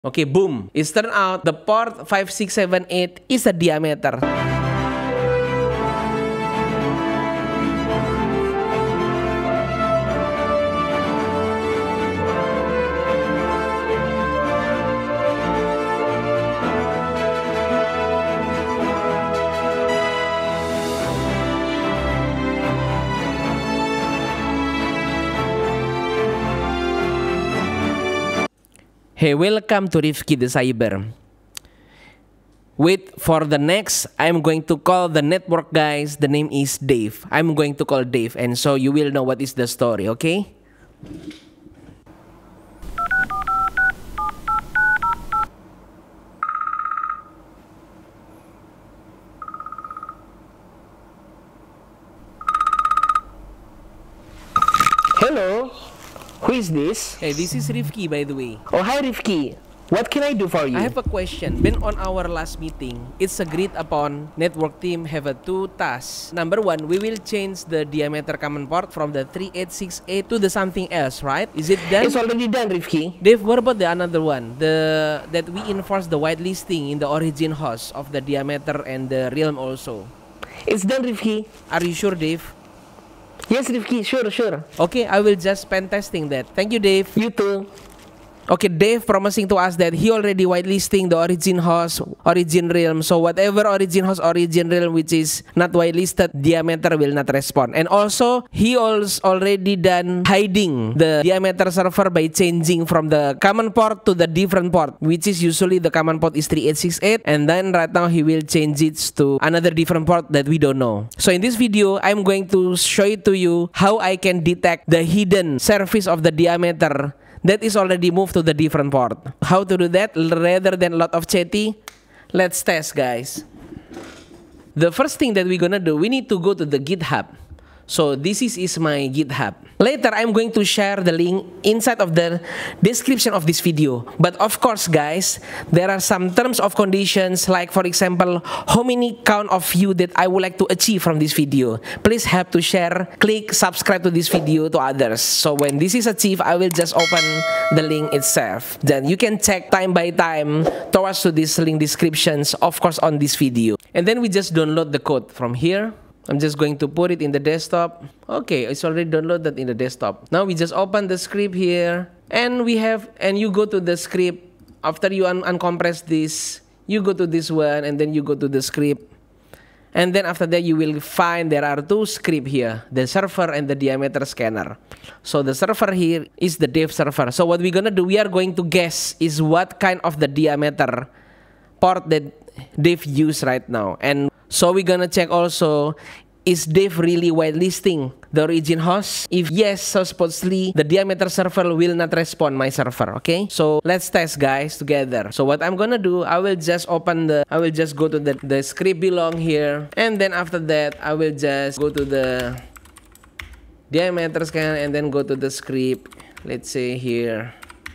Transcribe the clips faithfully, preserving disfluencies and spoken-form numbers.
Okay, boom. It's turned out the port five six seven eight is a diameter. Hey, welcome to Rifki the Cyber. Wait for the next, I'm going to call the network guys. The name is Dave. I'm going to call Dave, and so you will know what is the story, okay? Hello, who is this? Hey, this is Rifki, by the way. Oh, hi Rifki. What can I do for you? I have a question. When on our last meeting, it's agreed upon network team have a two tasks. Number one, we will change the diameter common port from the three eight six eight to the something else, right? Is it done? It's already done, Rifki. Dave, what about the another one? The that we enforce the whitelisting in the origin host of the diameter and the realm also. It's done, Rifki. Are you sure, Dave? Yes, Rifki, sure, sure. Okay, I will just pen testing that. Thank you, Dave. You too. Okay, Dave promising to us that he already whitelisting the origin host, origin realm. So whatever origin host, origin realm which is not whitelisted, diameter will not respond. And also, he also already done hiding the diameter server by changing from the common port to the different port, which is usually the common port is three eight six eight. And then right now he will change it to another different port that we don't know. So in this video, I'm going to show it to you how I can detect the hidden service of the diameter that is already moved to the different port. How to do that? Rather than a lot of chatty, let's test, guys. The first thing that we're gonna do, we need to go to the GitHub. So this is, is my GitHub. Later, I'm going to share the link inside of the description of this video. But of course, guys, there are some terms of conditions, like for example, how many count of view that I would like to achieve from this video. Please have to share, click, subscribe to this video to others. So when this is achieved, I will just open the link itself. Then you can check time by time towards to this link descriptions, of course, on this video. And then we just download the code from here. I'm just going to put it in the desktop. Okay, it's already downloaded in the desktop. Now we just open the script here, and we have, and you go to the script. After you un uncompress this, you go to this one, and then you go to the script. And then after that, you will find there are two scripts here, the server and the diameter scanner. So the server here is the dev server. So what we're gonna do, we are going to guess is what kind of the diameter port that Dave use right now. And so we're gonna check also, is Dave really whitelisting the origin host? If yes, so supposedly the diameter server will not respond my server, okay? So let's test, guys, together. So what I'm gonna do, I will just open the, I will just go to the, the script belong here. And then after that, I will just go to the diameter scan and then go to the script. Let's say here.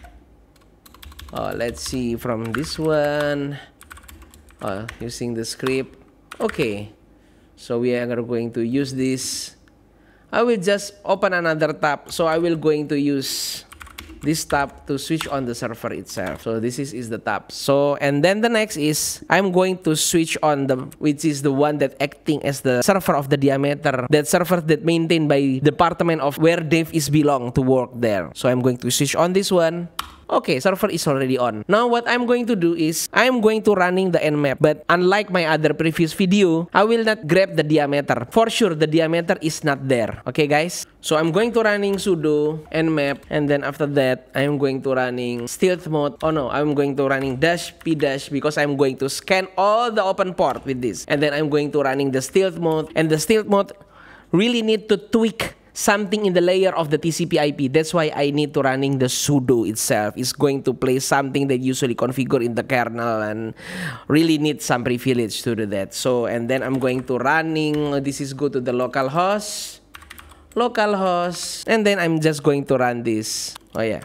Oh, let's see from this one. Oh, using the script. Okay, so we are going to use this. I will just open another tab. So I will going to use this tab to switch on the server itself. So this is, is the tab. So, and then the next is, I'm going to switch on the, which is the one that acting as the server of the diameter. That server that maintained by department of where Dave is belong to work there. So I'm going to switch on this one. Okay, server is already on. Now what I'm going to do is, I'm going to running the nmap. But unlike my other previous video, I will not grab the diameter. For sure, the diameter is not there. Okay, guys? So I'm going to running sudo nmap. And then after that, I'm going to running stealth mode. Oh no, I'm going to running dash p dash because I'm going to scan all the open port with this. And then I'm going to running the stealth mode. And the stealth mode really need to tweak something in the layer of the T C P I P. That's why I need to running the sudo itself. It's going to play something that usually configure in the kernel and really need some privilege to do that. So, and then I'm going to running, this is go to the local host, local host, and then I'm just going to run this. Oh yeah,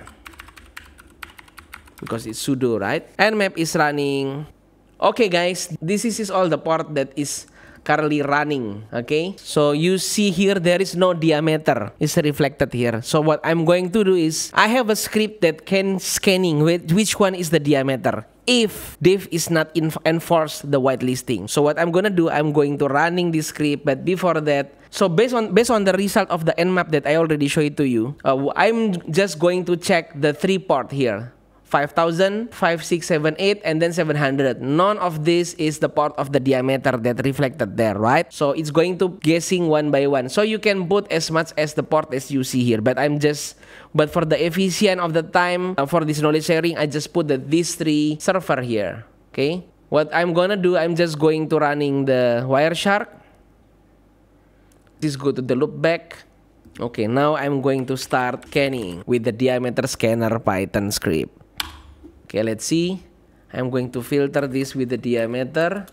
because it's sudo, right? Nmap is running. Okay, guys, this is, is all the port that is currently running. Okay, so you see here there is no diameter is reflected here. So what I'm going to do is I have a script that can scanning with which one is the diameter if diff is not enforce the whitelisting. So what I'm gonna do, I'm going to running this script, but before that, so based on based on the result of the nmap that I already showed to you, uh, I'm just going to check the three port here. five thousand, five, six, seven, eight, and then seven hundred. None of this is the part of the diameter that reflected there, right? So it's going to guessing one by one. So you can put as much as the port as you see here, but I'm just, but for the efficient of the time, uh, for this knowledge sharing, I just put the, these three server here, okay? What I'm gonna do, I'm just going to running the Wireshark. Just go to the loopback. Okay, now I'm going to start scanning with the diameter scanner Python script. Okay, let's see. I'm going to filter this with the diameter.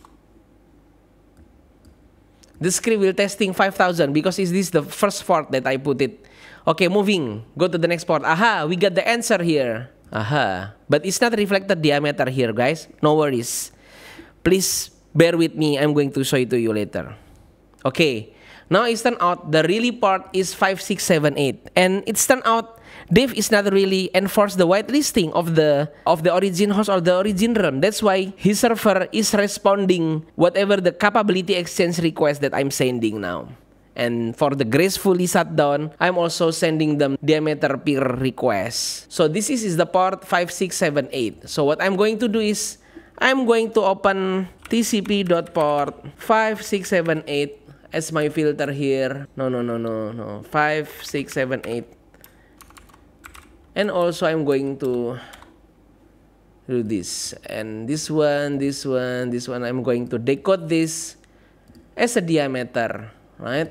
The script will testing five thousand because is this the first port that I put it. Okay, moving. Go to the next port. Aha, we got the answer here. Aha. But it's not reflected diameter here, guys. No worries. Please bear with me. I'm going to show it to you later. Okay. Now it's turned out the really part is five, six, seven, eight. And it's turned out diff is not really enforce the whitelisting of the of the origin host or the origin realm. That's why his server is responding whatever the capability exchange request that I'm sending now. And for the gracefully shutdown, I'm also sending them diameter peer request. So this is, is the port five, six, seven, eight. So what I'm going to do is I'm going to open T C P dot port five, six, seven, eight as my filter here. No, no, no, no, no. five, six, seven, eight. And also I'm going to do this. And this one, this one, this one, I'm going to decode this as a diameter, right?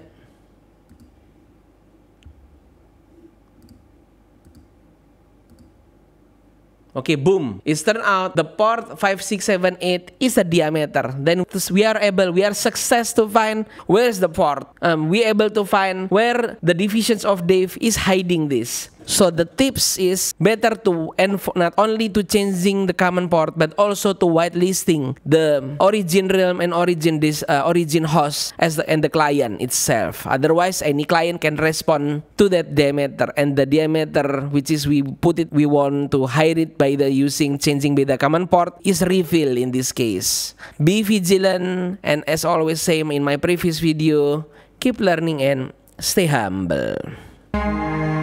Okay, boom. It's turned out the port five, six, seven, eight is a diameter. Then we are able, we are success to find where's the port. Um, we able to find where the divisions of diff is hiding this. So the tips is better to not only to changing the common port but also to whitelisting the origin realm and origin this uh, origin host as the and the client itself. Otherwise, any client can respond to that diameter, and the diameter which is we put it we want to hide it by the using changing by the common port is revealed in this case. Be vigilant, and as always same in my previous video, keep learning and stay humble.